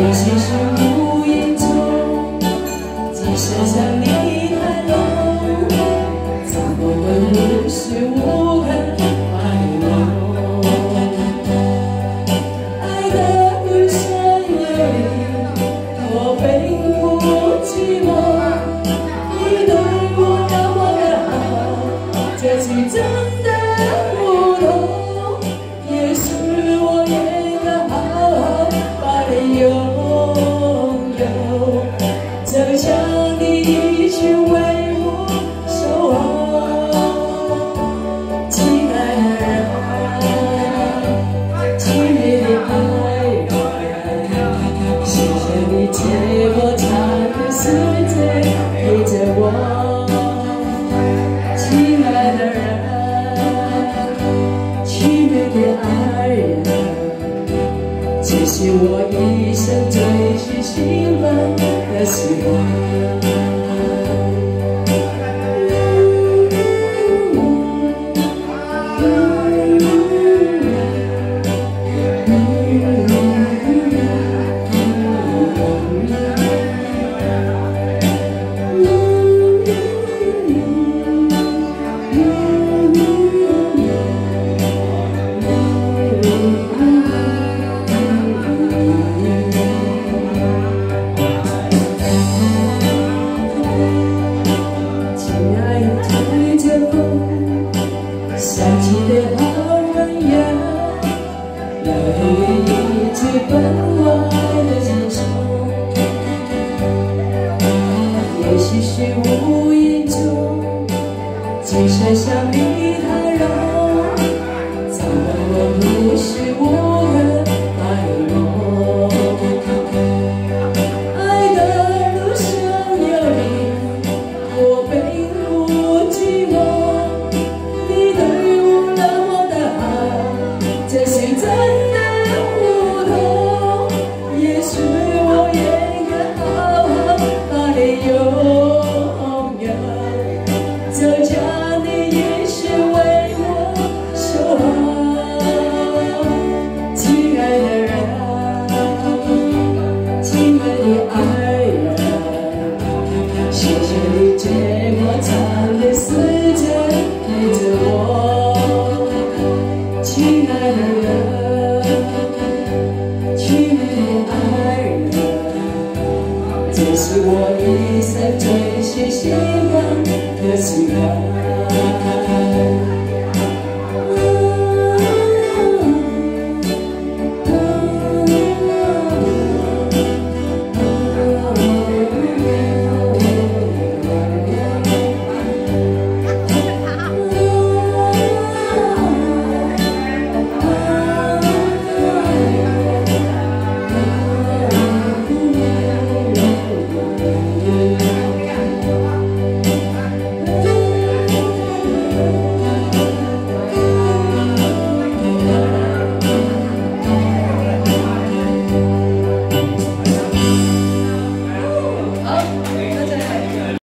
内心是无影踪，今生想你太浓，怎么会无时无刻怀梦？爱的不想有你，我并不寂寞。你对我那么的好，这是真的不懂，也许我也该好好把你拥有，就像你一直为我守候。亲爱的人，亲密的爱人，谢谢你借我长的时间陪着我。亲爱的人，亲密的爱人，这是我一生最是兴奋的时光。想起的好人呀，要一直分外的轻松。也许是无意中，今生相遇太容，早晚我无时无刻怀梦。爱的路上有你，我并不寂寞。这是真的不同，也许我也该好好把你拥有，就像你一直为我守候。亲爱的人，亲爱的爱人，谢谢你借我长的时间陪着我。亲爱的人，亲密的爱人，这是我一生最是兴奋的时光。